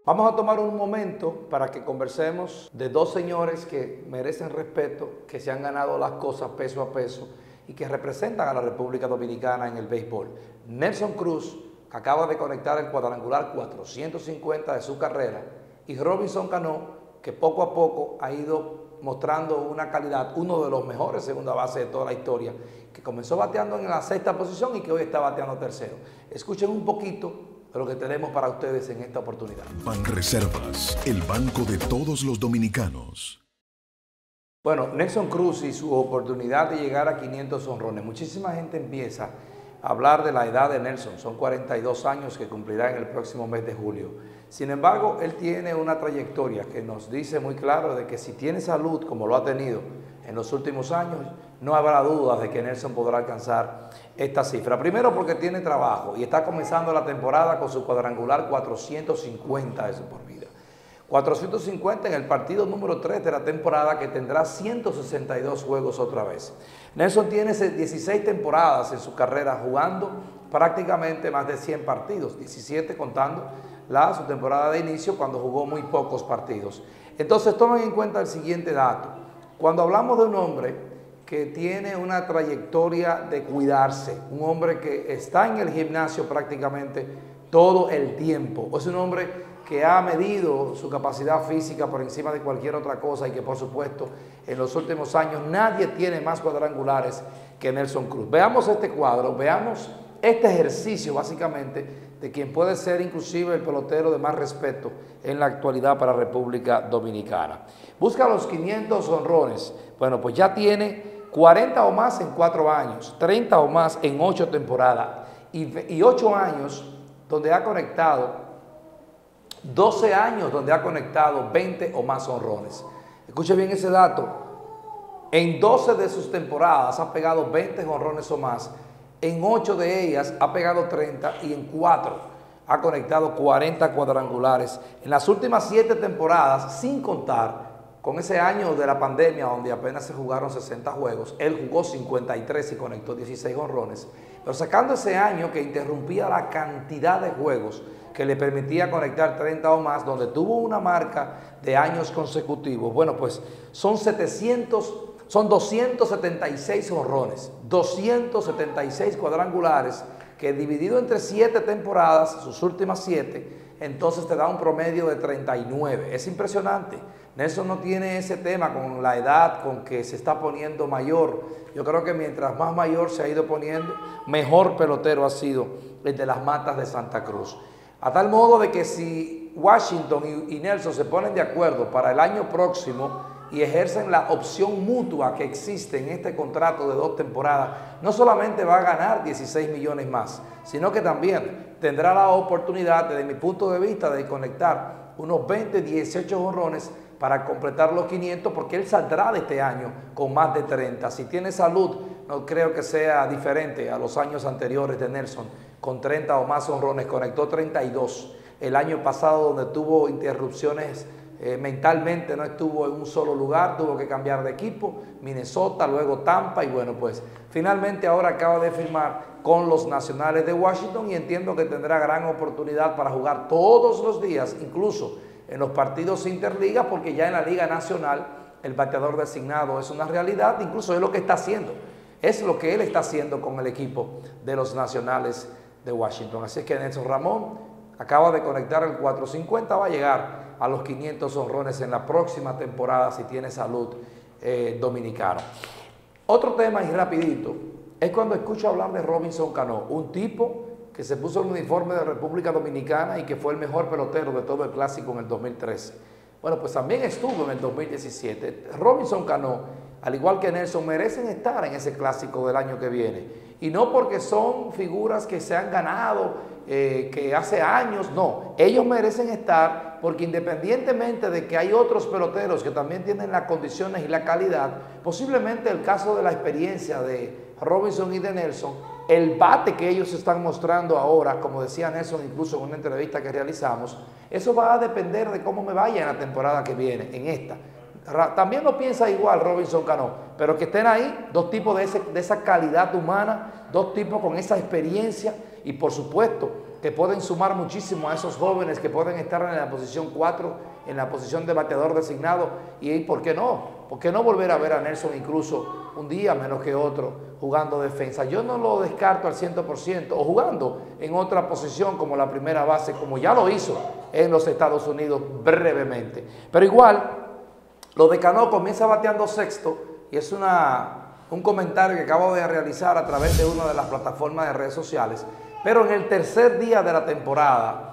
Vamos a tomar un momento para que conversemos de dos señores que merecen respeto, que se han ganado las cosas peso a peso y que representan a la República Dominicana en el béisbol. Nelson Cruz, que acaba de conectar el cuadrangular 450 de su carrera, y Robinson Cano, que poco a poco ha ido mostrando una calidad, uno de los mejores segunda base de toda la historia, que comenzó bateando en la sexta posición y que hoy está bateando tercero. Escuchen un poquito de lo que tenemos para ustedes en esta oportunidad. Banreservas, el banco de todos los dominicanos. Bueno, Nelson Cruz y su oportunidad de llegar a 500 honrones. Muchísima gente empieza a hablar de la edad de Nelson. Son 42 años que cumplirá en el próximo mes de julio. Sin embargo, él tiene una trayectoria que nos dice muy claro de que si tiene salud, como lo ha tenido en los últimos años, no habrá dudas de que Nelson podrá alcanzar esta cifra. Primero porque tiene trabajo y está comenzando la temporada con su cuadrangular 450 de su por vida. 450 en el partido número 3 de la temporada, que tendrá 162 juegos otra vez. Nelson tiene 16 temporadas en su carrera jugando prácticamente más de 100 partidos, 17 contando su temporada de inicio cuando jugó muy pocos partidos. Entonces tomen en cuenta el siguiente dato. Cuando hablamos de un hombre que tiene una trayectoria de cuidarse, un hombre que está en el gimnasio prácticamente todo el tiempo, es un hombre que ha medido su capacidad física por encima de cualquier otra cosa y que por supuesto en los últimos años nadie tiene más cuadrangulares que Nelson Cruz. Veamos este cuadro, veamos este ejercicio básicamente de quien puede ser inclusive el pelotero de más respeto en la actualidad para República Dominicana. Busca los 500 honrones. Bueno, pues ya tiene 40 o más en 4 años, 30 o más en 8 temporadas y 8 años donde ha conectado, 12 años donde ha conectado 20 o más honrones. Escuche bien ese dato. En 12 de sus temporadas ha pegado 20 honrones o más. En 8 de ellas ha pegado 30 y en 4 ha conectado 40 cuadrangulares. En las últimas 7 temporadas, sin contar con ese año de la pandemia donde apenas se jugaron 60 juegos, él jugó 53 y conectó 16 honrones. Pero sacando ese año que interrumpía la cantidad de juegos que le permitía conectar 30 o más, donde tuvo una marca de años consecutivos, bueno, pues son 276 honrones, 276 cuadrangulares, que dividido entre 7 temporadas, sus últimas 7, entonces te da un promedio de 39. Es impresionante. Nelson no tiene ese tema con la edad, con que se está poniendo mayor. Yo creo que mientras más mayor se ha ido poniendo, mejor pelotero ha sido el de las Matas de Santa Cruz. A tal modo de que si Washington y Nelson se ponen de acuerdo para el año próximo y ejercen la opción mutua que existe en este contrato de 2 temporadas, no solamente va a ganar 16 millones más, sino que también tendrá la oportunidad, desde mi punto de vista, de conectar unos 20, 18 honrones para completar los 500, porque él saldrá de este año con más de 30. Si tiene salud, no creo que sea diferente a los años anteriores de Nelson, con 30 o más honrones. Conectó 32 el año pasado, donde tuvo interrupciones mentalmente, no estuvo en un solo lugar, tuvo que cambiar de equipo, Minnesota, luego Tampa, y bueno, pues finalmente ahora acaba de firmar con los Nacionales de Washington y entiendo que tendrá gran oportunidad para jugar todos los días, incluso en los partidos interligas, porque ya en la Liga Nacional el bateador designado es una realidad, incluso es lo que está haciendo, es lo que él está haciendo con el equipo de los Nacionales de Washington. Así es que Nelson Ramón acaba de conectar el 450, va a llegar a los 500 honrones en la próxima temporada si tiene salud dominicano. Otro tema y rapidito, es cuando escucho hablar de Robinson Cano, un tipo que se puso el uniforme de República Dominicana y que fue el mejor pelotero de todo el clásico en el 2013. Bueno, pues también estuvo en el 2017. Robinson Cano, al igual que Nelson, merecen estar en ese clásico del año que viene. Y no porque son figuras que se han ganado, que hace años, no. Ellos merecen estar porque independientemente de que hay otros peloteros que también tienen las condiciones y la calidad, posiblemente el caso de la experiencia de Robinson y de Nelson, el bate que ellos están mostrando ahora, como decía Nelson incluso en una entrevista que realizamos, eso va a depender de cómo me vaya en la temporada que viene, en esta. También lo piensa igual Robinson Cano, pero que estén ahí dos tipos de esa calidad humana, dos tipos con esa experiencia y por supuesto que pueden sumar muchísimo a esos jóvenes que pueden estar en la posición 4, en la posición de bateador designado y ¿por qué no? ¿Por qué no volver a ver a Nelson incluso un día menos que otro jugando defensa? Yo no lo descarto al 100% o jugando en otra posición como la primera base, como ya lo hizo en los Estados Unidos brevemente. Pero igual, lo de Cano comienza bateando sexto y es un comentario que acabo de realizar a través de una de las plataformas de redes sociales. Pero en el tercer día de la temporada,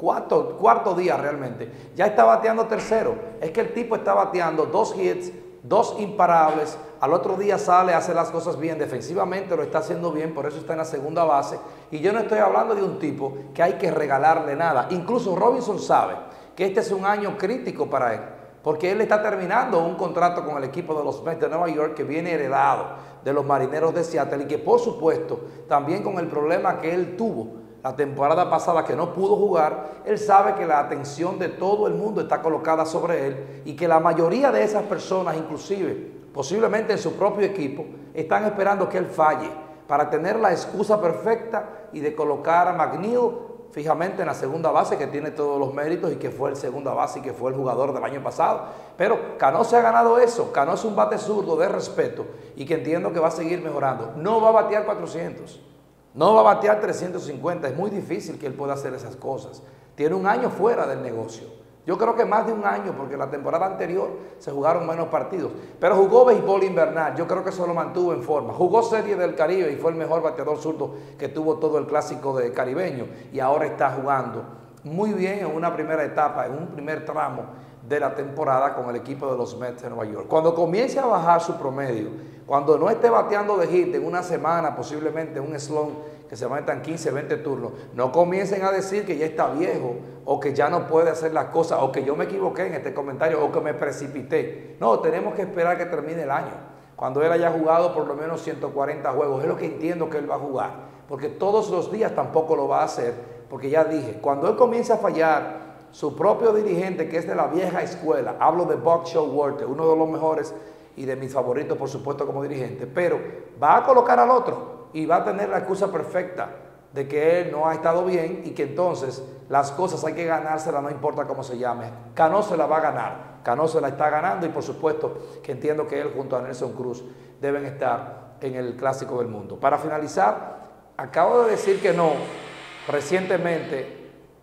cuarto día realmente, ya está bateando tercero. Es que el tipo está bateando 2 hits, 2 imparables. Al otro día sale, hace las cosas bien, defensivamente lo está haciendo bien, por eso está en la segunda base. Y yo no estoy hablando de un tipo que hay que regalarle nada. Incluso Robinson sabe que este es un año crítico para él, porque él está terminando un contrato con el equipo de los Mets de Nueva York que viene heredado de los Marineros de Seattle y que por supuesto también con el problema que él tuvo la temporada pasada que no pudo jugar, él sabe que la atención de todo el mundo está colocada sobre él y que la mayoría de esas personas, inclusive posiblemente en su propio equipo, están esperando que él falle para tener la excusa perfecta y de colocar a McNeil fijamente en la segunda base, que tiene todos los méritos y que fue el segunda base y que fue el jugador del año pasado. Pero Cano se ha ganado eso. Cano es un bate zurdo de respeto y que entiendo que va a seguir mejorando. No va a batear 400, no va a batear 350. Es muy difícil que él pueda hacer esas cosas. Tiene un año fuera del negocio. Yo creo que más de un año, porque la temporada anterior se jugaron menos partidos. Pero jugó béisbol invernal, yo creo que eso lo mantuvo en forma. Jugó Serie del Caribe y fue el mejor bateador zurdo que tuvo todo el clásico de caribeño. Y ahora está jugando muy bien en una primera etapa, en un primer tramo de la temporada con el equipo de los Mets de Nueva York. Cuando comience a bajar su promedio, cuando no esté bateando de hit en una semana, posiblemente un slump que se metan 15, 20 turnos, no comiencen a decir que ya está viejo o que ya no puede hacer las cosas o que yo me equivoqué en este comentario o que me precipité. No, tenemos que esperar que termine el año, cuando él haya jugado por lo menos 140 juegos. Es lo que entiendo que él va a jugar, porque todos los días tampoco lo va a hacer, porque ya dije, cuando él comience a fallar, su propio dirigente, que es de la vieja escuela, hablo de Buck Showalter, uno de los mejores y de mis favoritos, por supuesto, como dirigente, pero va a colocar al otro y va a tener la excusa perfecta de que él no ha estado bien y que entonces las cosas hay que ganárselas, no importa cómo se llame. Cano se la va a ganar, Cano se la está ganando y por supuesto que entiendo que él junto a Nelson Cruz deben estar en el Clásico del Mundo. Para finalizar, acabo de decir que no recientemente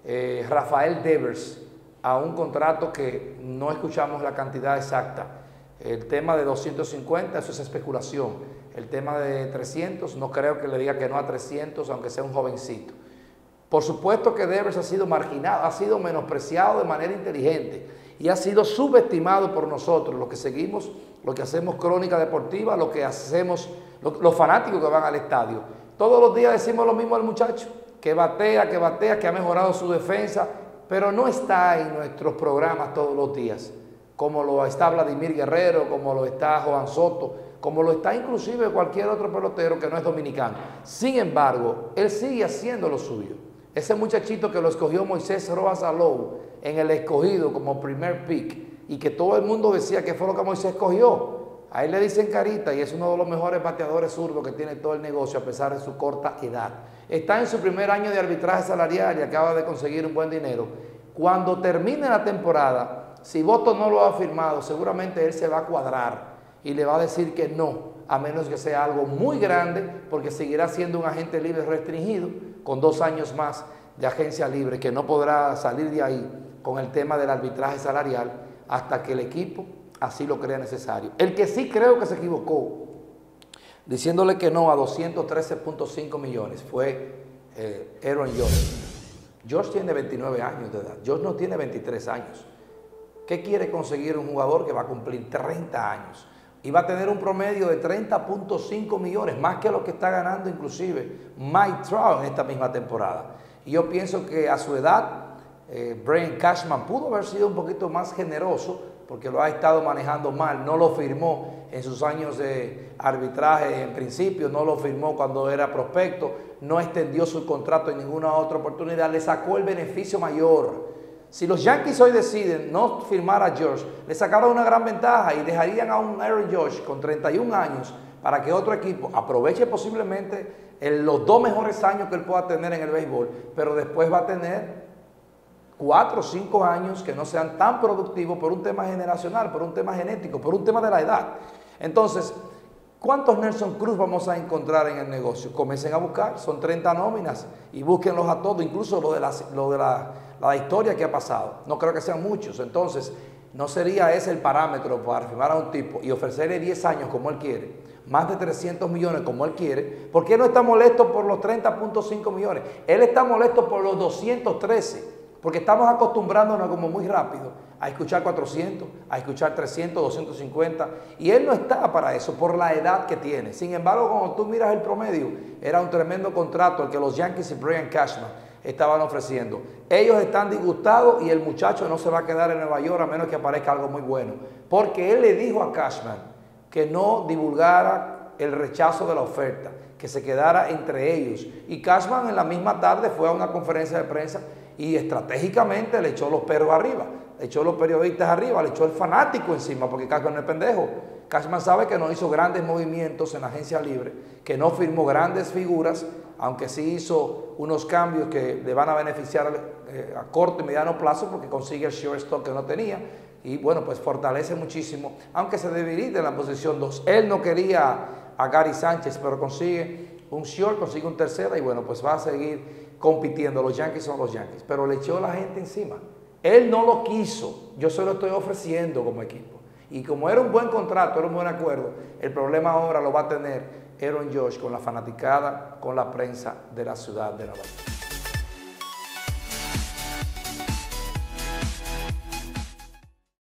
Rafael Devers a un contrato que no escuchamos la cantidad exacta. El tema de 250, eso es especulación. El tema de 300, no creo que le diga que no a 300, aunque sea un jovencito. Por supuesto que Devers ha sido marginado, ha sido menospreciado de manera inteligente y ha sido subestimado por nosotros, los que seguimos, los que hacemos crónica deportiva, los que hacemos, los fanáticos que van al estadio. Todos los días decimos lo mismo al muchacho, que batea, que ha mejorado su defensa, pero no está en nuestros programas todos los días, como lo está Vladimir Guerrero, como lo está Juan Soto, como lo está inclusive cualquier otro pelotero que no es dominicano. Sin embargo, él sigue haciendo lo suyo. Ese muchachito que lo escogió Moisés Rojas Alou en el escogido como primer pick y que todo el mundo decía que fue lo que Moisés escogió. A él le dicen carita y es uno de los mejores bateadores zurdos que tiene todo el negocio a pesar de su corta edad. Está en su primer año de arbitraje salarial y acaba de conseguir un buen dinero. Cuando termine la temporada, si Boston no lo ha firmado, seguramente él se va a cuadrar y le va a decir que no, a menos que sea algo muy grande, porque seguirá siendo un agente libre restringido con 2 años más de agencia libre, que no podrá salir de ahí con el tema del arbitraje salarial hasta que el equipo así lo crea necesario. El que sí creo que se equivocó diciéndole que no a 213.5 millones fue Aaron Judge. Judge tiene 29 años de edad, Judge no tiene 23 años. ¿Qué quiere conseguir un jugador que va a cumplir 30 años? Y va a tener un promedio de 30.5 millones, más que lo que está ganando inclusive Mike Trout en esta misma temporada. Y yo pienso que a su edad, Brian Cashman pudo haber sido un poquito más generoso, porque lo ha estado manejando mal, no lo firmó en sus años de arbitraje en principio, no lo firmó cuando era prospecto, no extendió su contrato en ninguna otra oportunidad, le sacó el beneficio mayor Si los Yankees hoy deciden no firmar a George, le sacaron una gran ventaja y dejarían a un Aaron Judge con 31 años para que otro equipo aproveche posiblemente los 2 mejores años que él pueda tener en el béisbol, pero después va a tener 4 o 5 años que no sean tan productivos por un tema generacional, por un tema genético, por un tema de la edad. Entonces, ¿cuántos Nelson Cruz vamos a encontrar en el negocio? Comiencen a buscar, son 30 nóminas y búsquenlos a todos, incluso lo de la historia que ha pasado. No creo que sean muchos. Entonces, no sería ese el parámetro para firmar a un tipo y ofrecerle 10 años como él quiere, más de 300 millones como él quiere, porque él no está molesto por los 30.5 millones. Él está molesto por los 213, porque estamos acostumbrándonos como muy rápido a escuchar 400, a escuchar 300, 250, y él no está para eso por la edad que tiene. Sin embargo, cuando tú miras el promedio, era un tremendo contrato el que los Yankees y Brian Cashman estaban ofreciendo. Ellos están disgustados y el muchacho no se va a quedar en Nueva York a menos que aparezca algo muy bueno, porque él le dijo a Cashman que no divulgara el rechazo de la oferta, que se quedara entre ellos. Y Cashman en la misma tarde fue a una conferencia de prensa y estratégicamente le echó los perros arriba, le echó los periodistas arriba, le echó el fanático encima, porque Cashman no es pendejo. Cashman sabe que no hizo grandes movimientos en la agencia libre, que no firmó grandes figuras, aunque sí hizo unos cambios que le van a beneficiar a corto y mediano plazo, porque consigue el shortstop que no tenía, y bueno, pues fortalece muchísimo, aunque se debilita en la posición 2. Él no quería a Gary Sánchez, pero consigue un short, consigue un tercera, y bueno, pues va a seguir compitiendo. Los Yankees son los Yankees, pero le echó la gente encima. Él no lo quiso, yo se lo estoy ofreciendo como equipo. Y como era un buen contrato, era un buen acuerdo, el problema ahora lo va a tener Aaron Judge con la fanaticada, con la prensa de la ciudad de Nueva York.